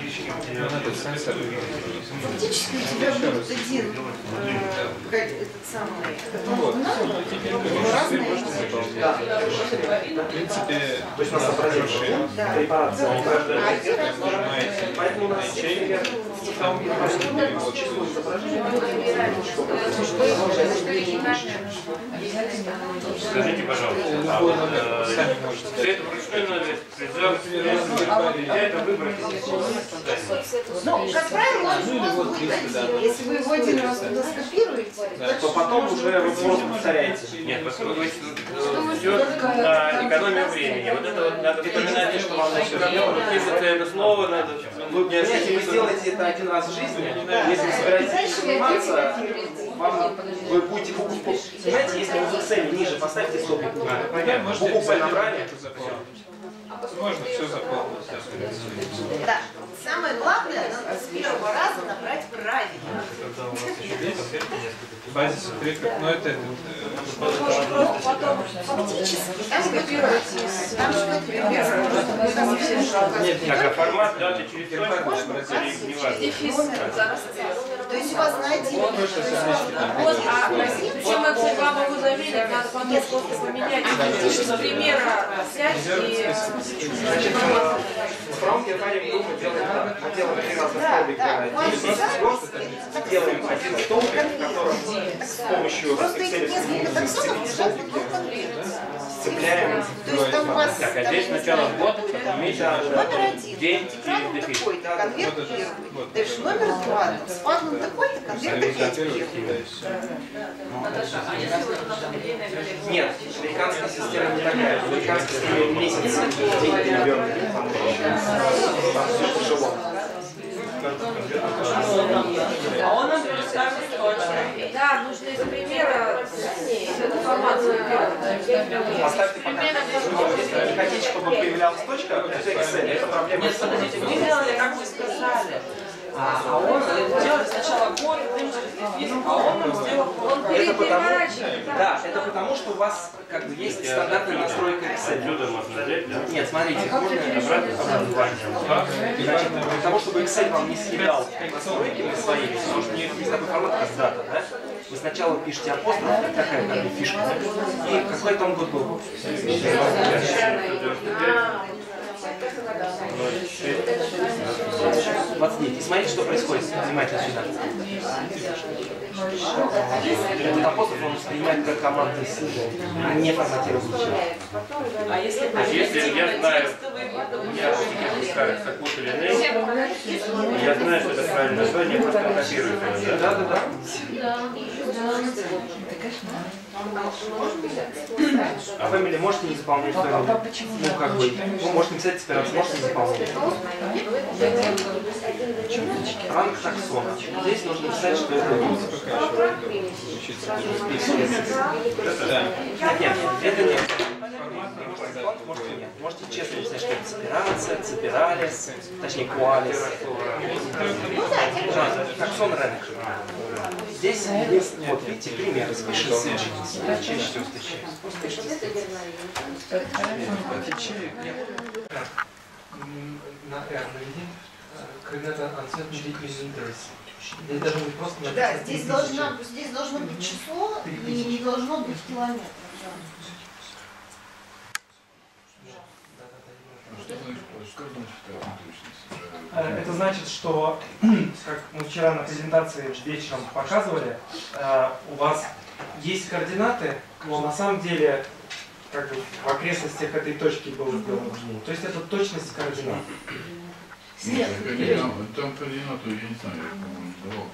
Фактически у тебя будет один э, этот самый но разные. Да. В принципе, То есть у нас образец Да. препарация. А эти разные. нажимаете Поэтому у нас, например, в цифровом гербарии число изображений. Скажите, пожалуйста, а вот, э, все это вручную надо призав, нельзя это выбрать из системы? Ну, как правило, он у вас будет один. Если вы его один раз туда скопируете, То потом уже вы просто повторяете. Нет, поскольку вы все на экономию времени. Вот это вот надо вспоминать, что вам пишется это слово, надо... Вы, понимаете, вы сделаете это один раз в жизни, если вы собираетесь этим заниматься, вам, вы будете букву, понимаете, если вы в Excel ниже поставите стоп, букву П набрали, можно все заполнить. да. Самое главное, надо с первого раза набрать правильно. Базис отрывков, но это... Фактически, там копировать из... Там же Так, а формат даты через точку или не важно? То есть у вас на один... Вот, а чем я могу заметить, надо потом просто поменять. Из примера взять и... значит, в цифровом гербарии мы делаем так, мы делаем три разных столбика, делаем один столбик, в котором с помощью Просто их Excel несколько таксонов лежат в столбики одном контейнере. с цепляем. То есть там у вас Так, а там, здесь я не сначала знаю, год, потом месяц, номер один, день антикраном и дефис. такой-то, конверт Вот это- первый. вот Дальше это- номер два, там, с падлом такой-то, конверт опять первый. Нет, американская система не такая. Американская система месяц деньги наверное, там все тяжело. А он нам предоставит точно. Да, нужно из примера информацию. Поставьте пока. Если вы не хотите, чтобы появлялась точка, это Excel, это проблема. Нет, смотрите, мы делали, как вы сказали. А, а он делали сначала код, потом через дефис, а он нам сделал код. Это потому, да, это потому, что у вас как бы есть стандартная настройка Excel. Отсюда можно взять, да? Нет, смотрите, можно Обратно Значит, для того, чтобы Excel вам не съедал настройками своими, потому что есть такой формат, как дата, да? Вы сначала пишете апостроф, это такая как бы фишка, да? И какой там год был? двадцать девять. И смотрите, что происходит. Внимательно сюда. Этот апостроф он воспринимает как команду не форматирующую. А если, То есть, если я знаю, я выпускаю код или нет, я знаю, что это правильное название, я просто копирую его, да? Да, да, да. А фамилии можете не заполнять фамилию? Ну, как бы, вы можете написать операцию, можете не заполнять. Ранг таксона. Здесь нужно писать, что это будет. Нет, нет, это нет. Можете нет. Можете честно писать, что это цепирация, цепиралис, точнее куалис. Да, таксон ранг. Здесь есть, вот видите, пример. Спишите, чаще всего встречается. Просто пишите. На R наведи. Когда-то uncertainty is interest. Здесь должно быть просто написано. Да, здесь, должна, здесь должно быть число и не должно быть километров. Это значит, что, как мы вчера на презентации вечером показывали, у вас есть координаты, но на самом деле как бы в окрестностях этой точки было сделано изменение. То есть это точность координат. Нет, там, там координату, я не знаю, я, по-моему, не давал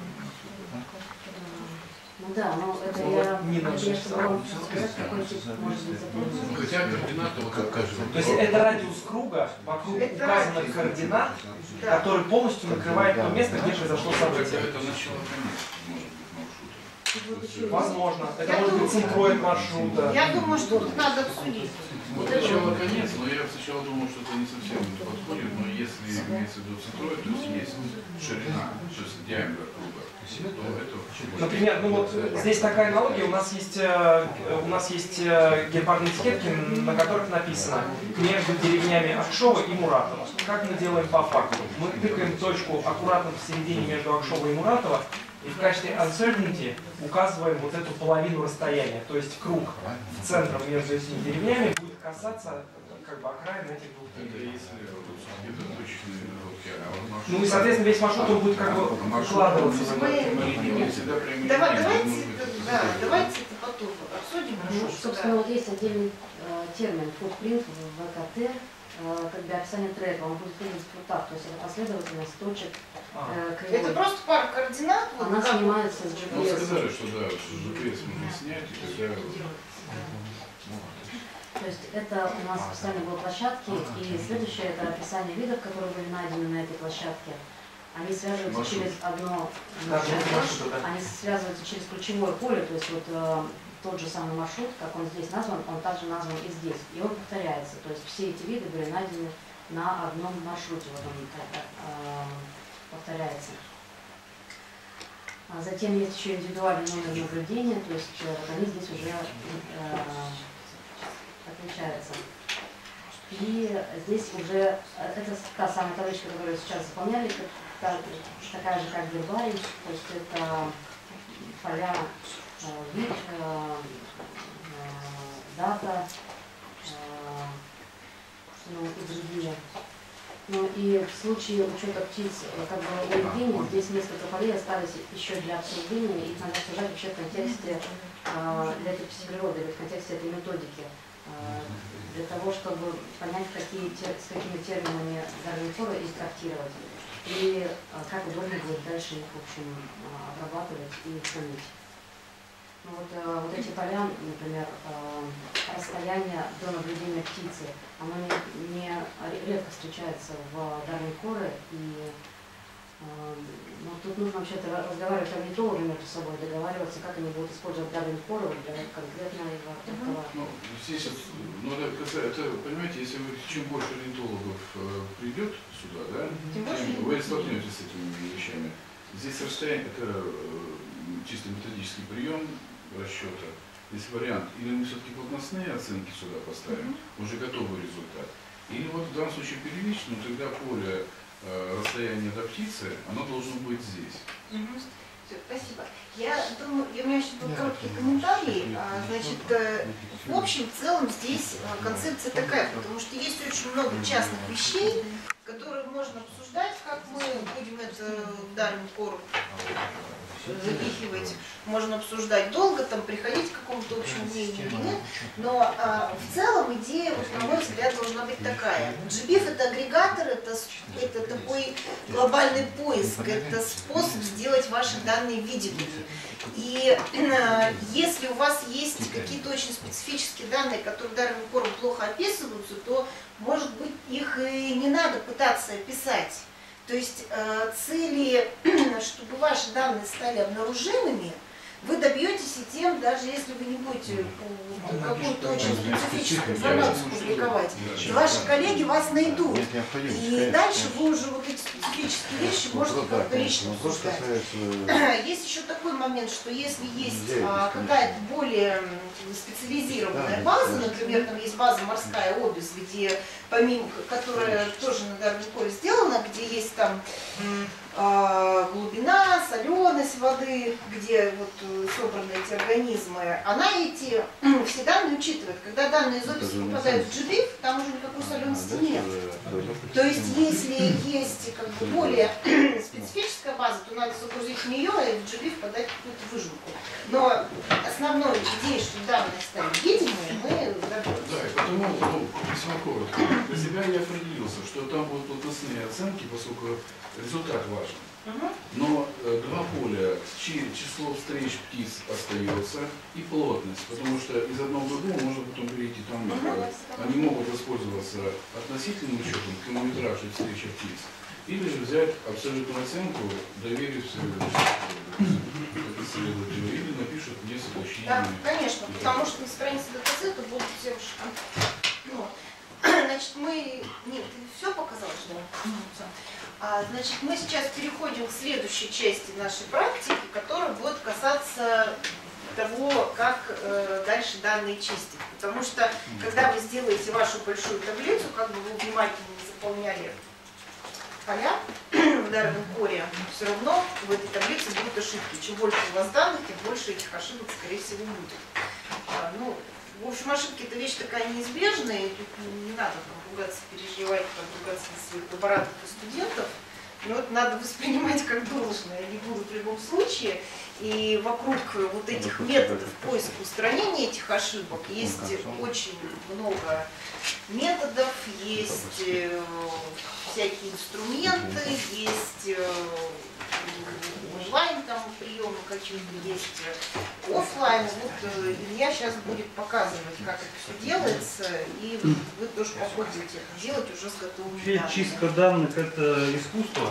Ну да, но это Ну, я, вот не это нужно я всё чтобы равно, вам всё сказать, какой тип может быть заполнен. Ну, хотя координаты, вот как кажется. То есть это радиус круга вокруг Это указанных радиус. координат, Да. который полностью накрывает то место, где произошло событие. Это начало, конечно, может быть, маршрута. Возможно. Это Я может быть думаю- центроид маршрута. Я думаю, что тут надо обсудить. Вот начало конец, но я сначала думал, что это не совсем подходит, но если имеется в виду центроид, то есть есть ширина, то есть диаметр круга, то это очень Например, ну вот здесь такая аналогия, у нас есть, э, у нас есть э, гепардные этикетки, на которых написано между деревнями Акшова и Муратова. Как мы делаем по факту? Мы тыкаем точку аккуратно в середине между Акшова и Муратова и в качестве uncertainty указываем вот эту половину расстояния, то есть круг в центре между этими деревнями будет касаться как бы окраин этих двух Это деревьев. если это точные находки, а вот маршрут... Ну и соответственно весь маршрут он будет как бы укладываться. Мы- Мы всегда применяем- Давай, давайте, да, давайте это потом обсудим. Ну, Хорошо, собственно, вот есть отдельный э, термин footprint в ВКТ, э, как для описания трека. Он будет выглядеть вот так, то есть это последовательность точек А. э, Это кривой. просто пара координат. вот Она как- снимается с джи Ну, пи эс. сказали, что да, что джи пи эс можно снять, и тогда... То есть это у нас описание было площадки, и следующее это описание видов, которые были найдены на этой площадке. Они связываются Маршрут. через одно, Да, маршрут, да. они связываются через ключевое поле, то есть вот э, тот же самый маршрут, как он здесь назван, он также назван и здесь, и он повторяется. То есть все эти виды были найдены на одном маршруте, вот он э, э, повторяется. А затем есть еще индивидуальный номер наблюдения, то есть э, вот они здесь уже э, отличаются. И здесь уже, э, это та самая табличка, которую сейчас заполняли, как, та- такая же, как гербарий, то есть это поля, э, вид, э, э, дата, э, ну и другие. Ну и в случае учета птиц, э, как бы у Евгения, здесь несколько полей остались еще для обсуждения, их надо обсуждать вообще в контексте э, для этой психологии, в контексте этой методики. для того, чтобы понять, какие, с какими терминами данные форы и трактировать, и как удобно будет дальше их, в общем, обрабатывать и хранить. Ну, вот, вот эти поля, например, расстояние до наблюдения птицы, оно не, не редко встречается в данной коре, и ну, тут нужно вообще-то разговаривать орнитологи между собой, договариваться, как они будут использовать данные коры для конкретного трактования. Ну, здесь, ну, это, это, понимаете, если вы, чем больше орнитологов э, придет сюда, да, тем, тем вы столкнетесь с этими вещами. Здесь расстояние, это э, чисто методический прием расчета. Здесь вариант, или мы все-таки плотностные оценки сюда поставим, mm-hmm. уже готовый результат. Или вот в данном случае первично, тогда поле э, расстояния до птицы, оно должно быть здесь. Mm-hmm. Все, спасибо. Я думаю, у меня еще был короткий комментарий. А, значит, э, в общем, в целом здесь э, концепция такая, потому что есть очень много частных вещей, которые можно обсуждать, как мы будем это в данную кору запихивать, можно обсуждать долго, там приходить к какому-то общему мнению или нет, но а, в целом идея, вот, на мой взгляд, должна быть такая. джи би ай эф это агрегатор, это, это такой глобальный поиск, это способ сделать ваши данные видимыми. И э, если у вас есть какие-то очень специфические данные, которые данным кором плохо описываются, то, может быть, их и не надо пытаться описать. То есть э, цели, чтобы ваши данные стали обнаружимыми, вы добьетесь и тем, даже если вы не будете какую-то очень специфическую информацию публиковать, и ваши коллеги вас найдут. И дальше вы уже вот эти специфические вещи можете как-то лично обсуждать. Есть еще такой момент, что если есть а, какая-то более специализированная база, например, там есть база морская Обис, где помимо, которая тоже на данном коре сделана, где есть там глубина, соленость воды, где вот собраны эти организмы, она эти все данные учитывает. Когда данные из Обиса попадают в джи би ай эф, там уже никакой солености нет. То есть, если есть как бы более специфическая база, то надо загрузить в нее и в джи би ай эф подать какую-то выжимку. Но основной идеей, чтобы данные стали видимыми, мы добьемся. Да, и потому, ну, весьма коротко. Для себя я определился, что там будут плотностные оценки, поскольку результат важен. Но э, два поля, число встреч птиц остается и плотность, потому что из одного в другого можно потом перейти там, э, они могут воспользоваться относительным учетом километражей встречи птиц, или же взять абсолютную оценку, доверив исследователю, или напишут мне соглашение. Да, конечно, потому что на странице датасета будут все ну, значит, мы... Нет, ты все показала, что ли? А, значит, мы сейчас переходим к следующей части нашей практики, которая будет касаться того, как э, дальше данные чистить. Потому что, когда вы сделаете вашу большую таблицу, как бы вы внимательно заполняли поля в данном коре, все равно в этой таблице будут ошибки. Чем больше у вас данных, тем больше этих ошибок, скорее всего, будет. А, ну, в общем, ошибки это вещь такая неизбежная, и тут не надо там ругаться, переживать, там, ругаться на своих лаборантов и студентов. Но это надо воспринимать как должное, они будут в любом случае. И вокруг вот этих методов поиска устранения этих ошибок есть очень много методов, есть всякие инструменты, есть онлайн там приемы какие-то, есть офлайн. Вот Илья сейчас будет показывать, как это все делается, и вы тоже попробуйте это делать уже с готовыми данными. Чистка данных — это искусство,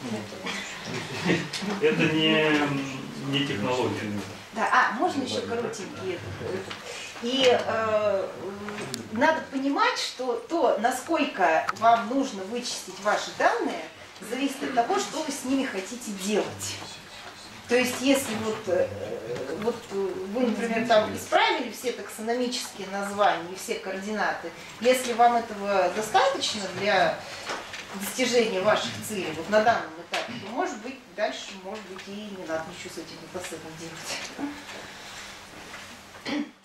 это не не технология. Да, а, можно еще коротенький этот. И э, надо понимать, что то, насколько вам нужно вычистить ваши данные, зависит от того, что вы с ними хотите делать. То есть, если вот, э, вот вы, например, там исправили все таксономические названия и все координаты, если вам этого достаточно для достижения ваших целей вот на данном этапе, то, может быть, дальше, может быть, и не надо ничего с этим датасетом делать.